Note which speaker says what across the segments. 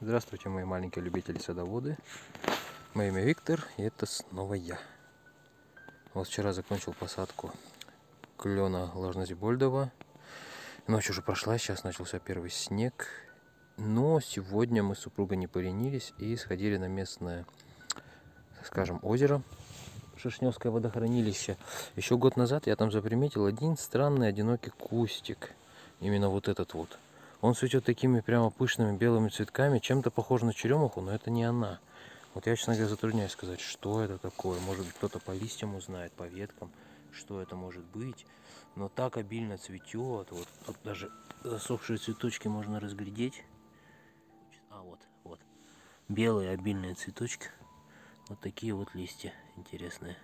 Speaker 1: Здравствуйте, мои маленькие любители-садоводы. Мое имя Виктор, и это снова я. Вот вчера закончил посадку клена ложнозибольдова. Ночь уже прошла, сейчас начался первый снег. Но сегодня мы с супругой не поленились и сходили на местное, скажем, озеро, Шишневское водохранилище. Еще год назад я там заприметил один странный одинокий кустик. Именно вот этот вот. Он цветет такими прямо пышными белыми цветками, чем-то похож на черемуху, но это не она. Вот я, честно говоря, затрудняюсь сказать, что это такое. Может быть, кто-то по листьям узнает, по веткам, что это может быть. Но так обильно цветет. Вот тут даже засохшие цветочки можно разглядеть. А вот. Белые обильные цветочки. Вот такие вот листья интересные.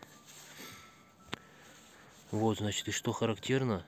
Speaker 1: Вот, значит, и что характерно,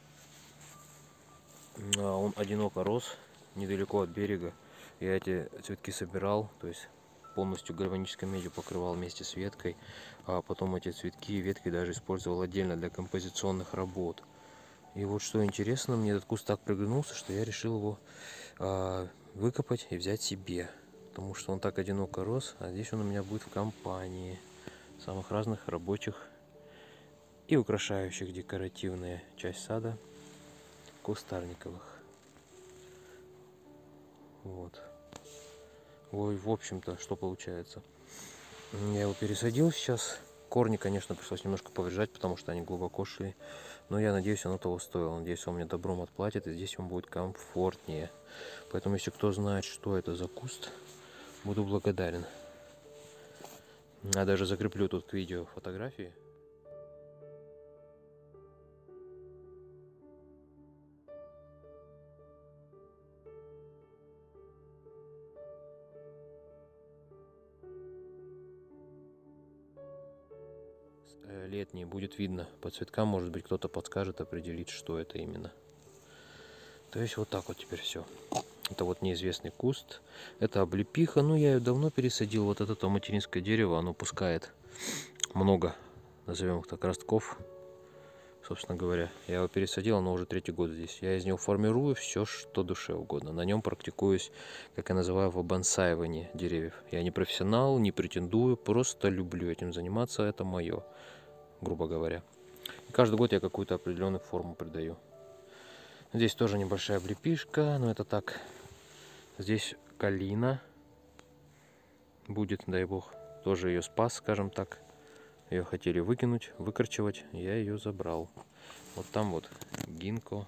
Speaker 1: он одиноко рос недалеко от берега. Я эти цветки собирал, то есть полностью гальванической медью покрывал вместе с веткой, а потом эти цветки и ветки даже использовал отдельно для композиционных работ. И вот что интересно, мне этот куст так приглянулся, что я решил его выкопать и взять себе, потому что он так одиноко рос, а здесь он у меня будет в компании самых разных рабочих и украшающих декоративная часть сада кустарниковых. Вот. Ой, в общем-то, что получается? Я его пересадил сейчас. Корни, конечно, пришлось немножко повреждать, потому что они глубоко шли. Но я надеюсь, оно того стоило. Надеюсь, он мне добром отплатит, и здесь ему будет комфортнее. Поэтому, если кто знает, что это за куст, буду благодарен. Я даже закреплю тут к видео фотографии. Летний будет видно по цветкам, может быть, кто-то подскажет, определить, что это именно. То есть вот так вот теперь все. Это вот неизвестный куст, это облепиха. Ну, я ее давно пересадил. Вот это материнское дерево, оно пускает много, назовем их так, ростков. Собственно говоря, я его пересадил, оно уже 3-й год здесь. Я из него формирую все, что душе угодно. На нем практикуюсь, как я называю, в бонсаивании деревьев. Я не профессионал, не претендую, просто люблю этим заниматься, это мое, грубо говоря. И каждый год я какую-то определенную форму придаю. Здесь тоже небольшая облепишка, но это так. Здесь калина будет, дай бог. Тоже ее спас, скажем так. Ее хотели выкинуть, выкорчевать, я ее забрал. Вот там вот гинко.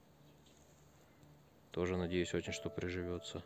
Speaker 1: Тоже надеюсь очень, что приживется.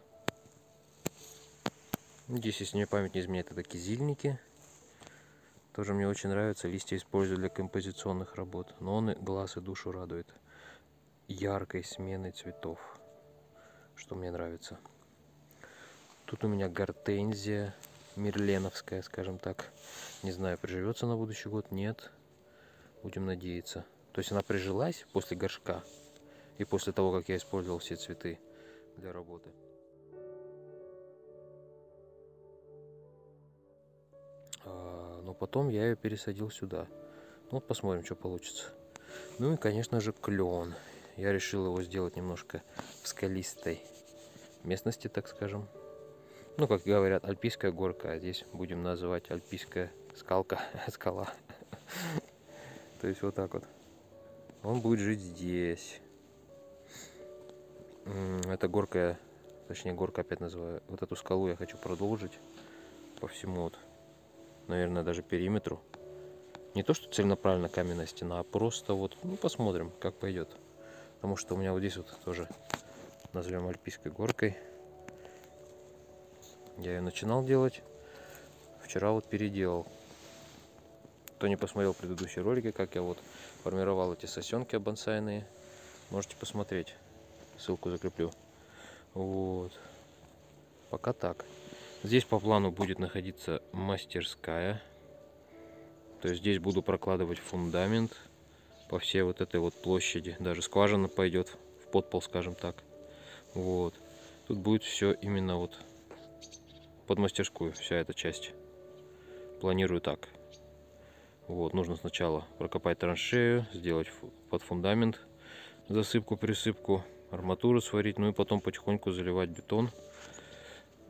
Speaker 1: Здесь, если мне память не изменяет, это кизильники. Тоже мне очень нравится. Листья использую для композиционных работ. Но он и глаз, и душу радует яркой сменой цветов, что мне нравится. Тут у меня гортензия мерленовская, скажем так. Не знаю, приживется на будущий год, нет. Будем надеяться. То есть она прижилась после горшка и после того, как я использовал все цветы для работы. Но потом я ее пересадил сюда. Вот посмотрим, что получится. Ну и, конечно же, клен. Я решил его сделать немножко в скалистой местности, так скажем. Ну, как говорят, альпийская горка, а здесь будем называть альпийская скалка, скала. То есть вот так вот. Он будет жить здесь. Эта горка, точнее горка опять называю. Вот эту скалу я хочу продолжить по всему, вот, наверное, даже периметру. Не то, что целенаправленно каменная стена, а просто вот, ну, посмотрим, как пойдет. Потому что у меня вот здесь вот тоже, назовем альпийской горкой. Я ее начинал делать. Вчера вот переделал. Кто не посмотрел предыдущие ролики, как я вот формировал эти сосенки бонсайные, можете посмотреть. Ссылку закреплю. Вот. Пока так. Здесь по плану будет находиться мастерская. То есть здесь буду прокладывать фундамент по всей вот этой вот площади. Даже скважина пойдет в подпол, скажем так. Вот. Тут будет все именно вот под мастерскую, вся эта часть. Планирую так. Вот, нужно сначала прокопать траншею, сделать под фундамент засыпку, присыпку, арматуру сварить, ну и потом потихоньку заливать бетон.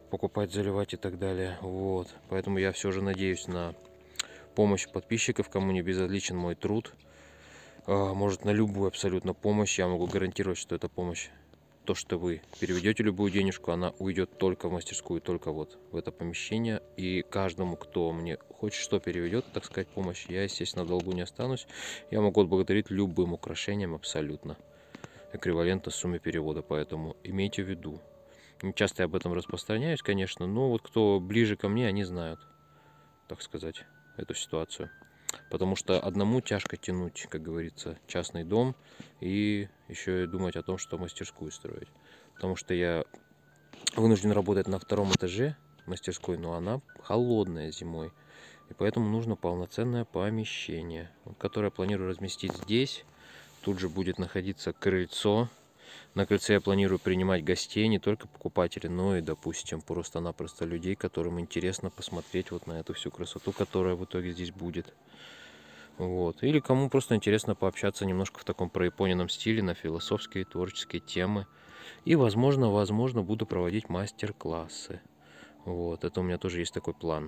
Speaker 1: покупать, заливать и так далее. Вот. Поэтому я все же надеюсь на помощь подписчиков, кому не безразличен мой труд. Может, на любую абсолютно помощь. Я могу гарантировать, что эта помощь, то, что вы переведете любую денежку, она уйдет только в мастерскую, только вот в это помещение. И каждому, кто мне хоть что переведет, так сказать, помощь, я, естественно, в долгу не останусь. Я могу отблагодарить любым украшением абсолютно, эквивалентно сумме перевода. Поэтому имейте в виду. Не часто я об этом распространяюсь, конечно, но вот кто ближе ко мне, они знают, так сказать, эту ситуацию. Потому что одному тяжко тянуть, как говорится, частный дом и еще и думать о том, что мастерскую строить. Потому что я вынужден работать на 2-м этаже мастерской, но она холодная зимой. И поэтому нужно полноценное помещение, которое я планирую разместить здесь. Тут же будет находиться крыльцо. На крыльце я планирую принимать гостей, не только покупателей, но и, допустим, просто-напросто людей, которым интересно посмотреть вот на эту всю красоту, которая в итоге здесь будет. Вот. Или кому просто интересно пообщаться немножко в таком прояпоненном стиле на философские, творческие темы. И, возможно, буду проводить мастер-классы. Вот. Это у меня тоже есть такой план.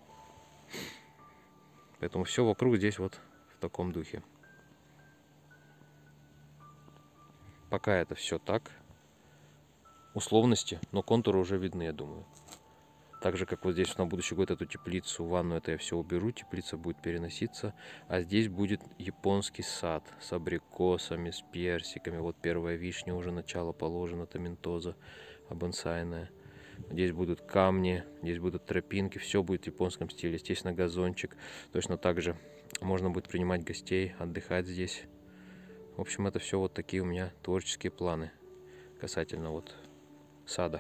Speaker 1: Поэтому все вокруг здесь вот в таком духе. Пока это все так. Условности, но контуры уже видны, я думаю. Так же, как вот здесь на будущий год эту теплицу, ванну, это я все уберу, теплица будет переноситься. А здесь будет японский сад с абрикосами, с персиками. Вот первая вишня уже начало положено, томентоза бонсайная. Здесь будут камни, здесь будут тропинки, все будет в японском стиле. Естественно, газончик. Точно так же можно будет принимать гостей, отдыхать здесь. В общем, это все вот такие у меня творческие планы касательно вот сада.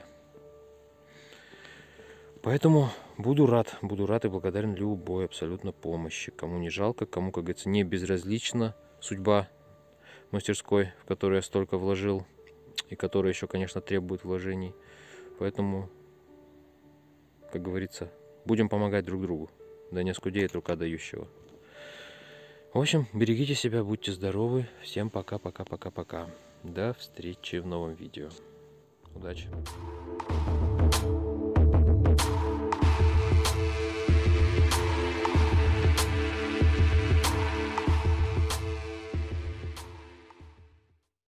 Speaker 1: Поэтому буду рад и благодарен любой абсолютно помощи. Кому не жалко, кому, как говорится, не безразлична судьба мастерской, в которую я столько вложил, и которая еще, конечно, требует вложений. Поэтому, как говорится, будем помогать друг другу. Да не скудеет рука дающего. В общем, берегите себя, будьте здоровы. Всем пока-пока-пока-пока. До встречи в новом видео. Удачи!